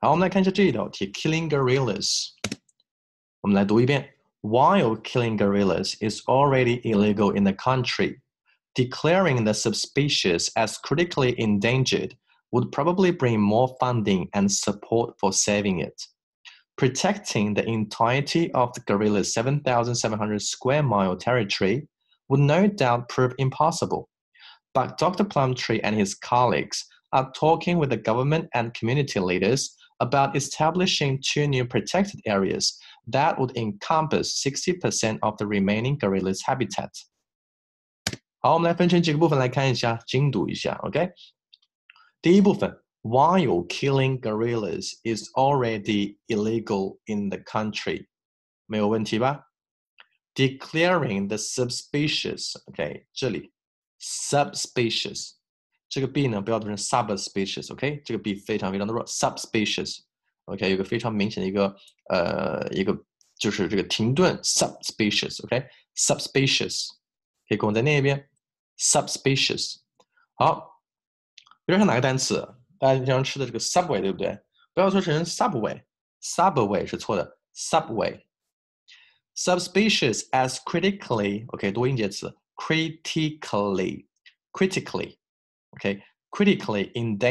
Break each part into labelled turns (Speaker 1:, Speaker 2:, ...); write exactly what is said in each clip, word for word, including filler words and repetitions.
Speaker 1: 好，我们来看一下这一道题 ，Killing gorillas。我们来读一遍 ：While killing gorillas is already illegal in the country, declaring the subspecies as critically endangered would probably bring more funding and support for saving it. Protecting the entirety of the gorilla's seven thousand seven hundred square mile territory would no doubt prove impossible. But Doctor Plumtree and his colleagues are talking with the government and community leaders about establishing two new protected areas that would encompass sixty percent of the remaining gorilla's habitat. 好，我们来分成几个部分来看一下，精读一下 ，OK？ 第一部分 ，While killing gorillas is already illegal in the country， 没有问题吧 ？Declaring the subspecies，OK， 这里 subspecies， 这个 b 呢不要读成 subspecies，OK， 这个 b 非常非常的弱 ，subspecies，OK， 有个非常明显的一个呃一个就是这个停顿 subspecies，OK，subspecies， 可以跟我再念一遍。Subspecies， 好，有点像哪个单词？大家经常吃的这个 subway， 对不对？不要说成 subway，subway 是错的 ，subway。Subspecies as critically，OK， 多音节词 ，critically，critically，OK，critically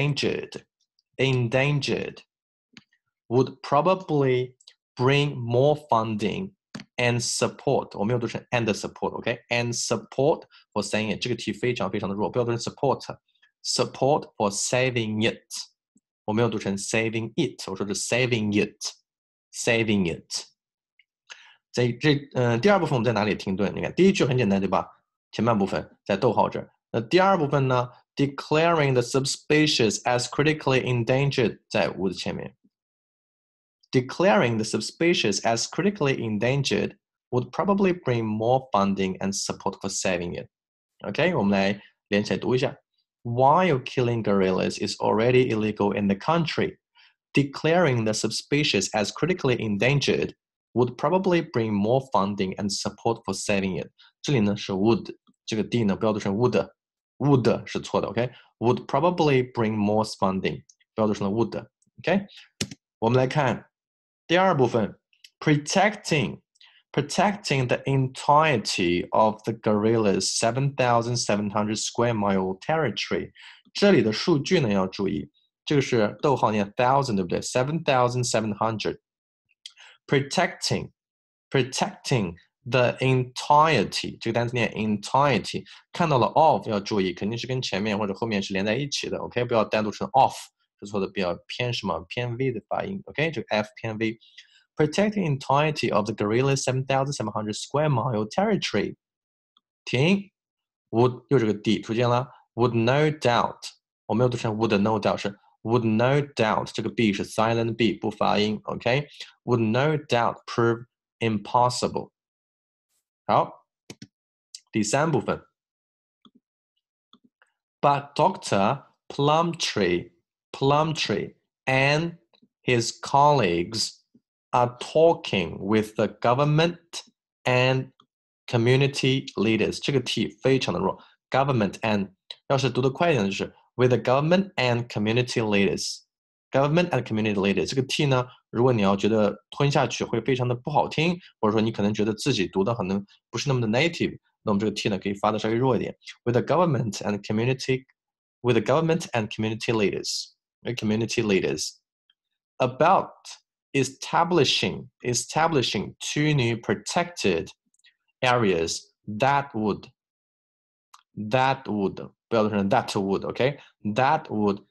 Speaker 1: endangered，endangered would probably bring more funding and support， 我没有读成 and support，OK，and support for saying it， 这个题非常非常的弱，不要读成 support，support for saving it， 我没有读成 saving it， 我说是 saving it，saving it。在这呃第二部分我们在哪里停顿？你看第一句很简单对吧？前半部分在逗号这儿，那第二部分呢 ？Declaring the subspecies as critically endangered 在 would 前面。Declaring the subspecies as critically endangered would probably bring more funding and support for saving it. OK， 我们来连起来读一下。While killing gorillas is already illegal in the country, declaring the subspecies as critically endangered would probably bring more funding and support for saving it. 这里呢是 would， 这个 d 呢不要读成 would，would 是错的 ，OK？Would probably bring more funding， 不要读成了 would，OK？ 我们来看。第二部分 protecting protecting the entirety of the gorilla's seven thousand seven hundred square mile territory， 这里的数据呢要注意，这个是逗号念 thousand 对不对 seven thousand seven hundred protecting protecting the entirety 这个单词念 entirety， 看到了 of 要注意，肯定是跟前面或者后面是连在一起的 ，OK， 不要单独成 off。是错的，比较偏什么偏 V 的发音 ，OK， 这个 F 偏 V。Protect the entirety of the gorilla's seven thousand seven hundred square mile territory。停 ，would 又这个 D 出现了 ，would no doubt， 我没有读成 would no doubt， 是 would no doubt， 这个 B 是 silent B 不发音 ，OK，would no doubt prove impossible。好，第三部分 ，But Doctor Plumtree。Plumtree and his colleagues are talking with the government and community leaders。这个 T 非常的弱 ，government and 要是读得快一点就是 with the government and community leaders。government and community leaders 这个 T 呢，如果你要觉得吞下去会非常的不好听，或者说你可能觉得自己读的可能不是那么的 native， 那我们这个 T 呢可以发的稍微弱一点 ，with the government and community with the government and community leaders。community leaders about establishing establishing two new protected areas that would that would 不要读成 that would OK that would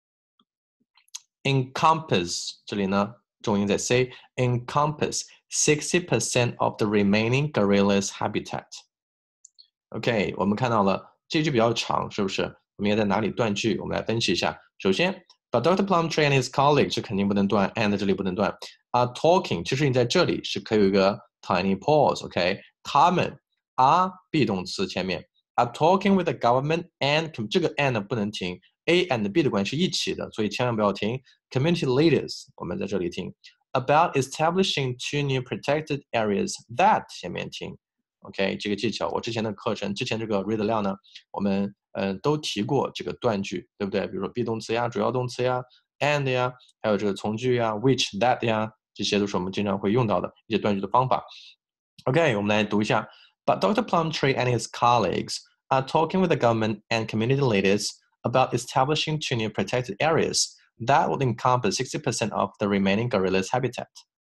Speaker 1: encompass 这里呢重音在 C encompass sixty percent of the remaining gorilla's habitat。 OK， 我们看到了这句比较长，是不是？我们要在哪里断句？我们来分析一下。首先 ，But Doctor Plumtree and his colleagues 这肯定不能断 ，and 这里不能断。Are talking， 其实你在这里是可以有一个 tiny pause，OK？、Okay? 他们 are be 动词前面 are talking with the government and 这个 and 不能停 ，A and B 的关系是一起的，所以千万不要停。Community leaders 我们在这里停。About establishing two new protected areas that 前面停。OK， 这个技巧我之前的课程，之前这个 read 量呢，我们呃都提过这个断句，对不对？比如说 be 动词呀、主要动词呀， and 呀，还有这个从句呀 which that 呀，这些都是我们经常会用到的一些断句的方法。OK， 我们来读一下。But Doctor Plumtree and his colleagues are talking with the government and community leaders about establishing two new protected areas that would encompass sixty percent of the remaining gorilla's habitat.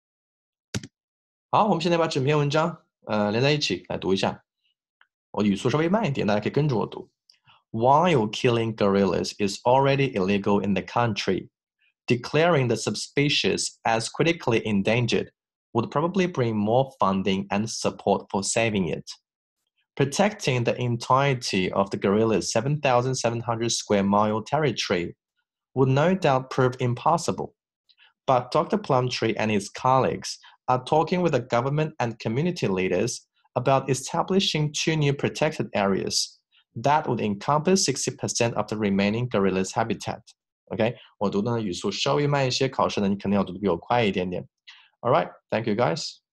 Speaker 1: 好，我们现在把整篇文章呃连在一起来读一下。我语速稍微慢一点，大家可以跟着我读。While killing gorillas is already illegal in the country, declaring the subspecies as critically endangered would probably bring more funding and support for saving it. Protecting the entirety of the gorilla's seven thousand seven hundred square mile territory would no doubt prove impossible. But Doctor Plumtree and his colleagues are talking with the government and community leaders about establishing two new protected areas that would encompass sixty percent of the remaining gorilla's habitat. OK， 我读的呢语速稍微慢一些，考试呢你肯定要读的比我快一点点。All right, thank you guys.